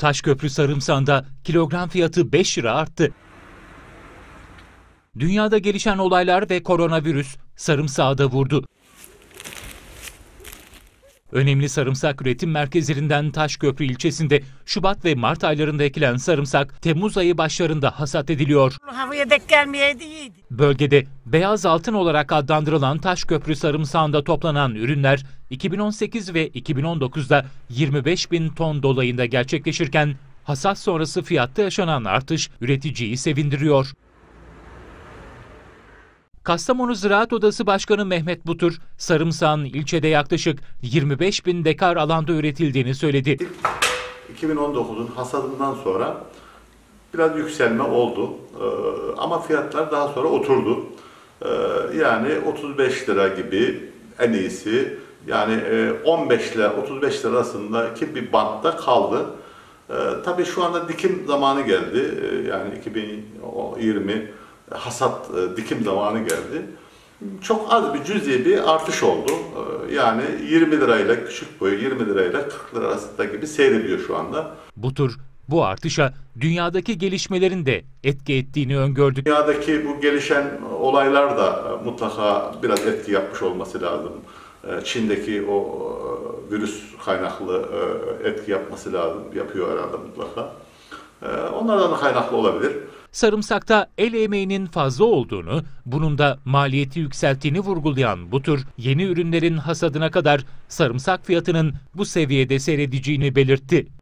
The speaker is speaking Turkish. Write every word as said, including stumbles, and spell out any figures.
Taşköprü sarımsağında kilogram fiyatı beş lira arttı. Dünyada gelişen olaylar ve koronavirüs sarımsağı da vurdu. Önemli sarımsak üretim merkezlerinden Taşköprü ilçesinde Şubat ve Mart aylarında ekilen sarımsak Temmuz ayı başlarında hasat ediliyor. Havaya denk gelmeyeydi iyiydi. Bölgede beyaz altın olarak adlandırılan Taşköprü sarımsağında toplanan ürünler iki bin on sekiz ve iki bin on dokuzda yirmi beş bin ton dolayında gerçekleşirken hasat sonrası fiyatta yaşanan artış üreticiyi sevindiriyor. Kastamonu Ziraat Odası Başkanı Mehmet Butur, sarımsağın ilçede yaklaşık yirmi beş bin dekar alanda üretildiğini söyledi. iki bin on dokuzun hasadından sonra biraz yükselme oldu ee, ama fiyatlar daha sonra oturdu. Ee, yani otuz beş lira gibi en iyisi, yani on beş ile otuz beş lira arasındaki bir bantta kaldı. Ee, tabii şu anda dikim zamanı geldi, ee, yani iki bin yirmi hasat dikim zamanı geldi. Çok az bir cüzi bir artış oldu. Yani yirmi lirayla küçük boyu yirmi lirayla kırk lira arasında gibi seyrediyor şu anda. Butur bu artışa dünyadaki gelişmelerin de etki ettiğini öngördü. Dünyadaki bu gelişen olaylar da mutlaka biraz etki yapmış olması lazım. Çin'deki o virüs kaynaklı etki yapması lazım. Yapıyor herhalde mutlaka. Onlardan da kaynaklı olabilir. Sarımsakta el emeğinin fazla olduğunu, bunun da maliyeti yükselttiğini vurgulayan Butur, yeni ürünlerin hasadına kadar sarımsak fiyatının bu seviyede seyredeceğini belirtti.